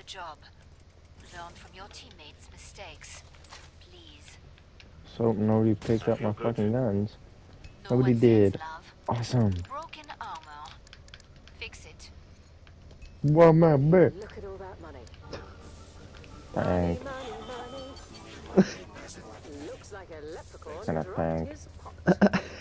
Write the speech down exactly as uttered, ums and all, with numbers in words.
job. Learn from your teammates' mistakes. Please. So nobody picked up my fucking guns. No Nobody one says did. love. Awesome. Broken armor. Fix it. What my bet? Look at all that money. Thank. Money, money, money. Looks like a leprechaun Gonna dropped thank. his pot.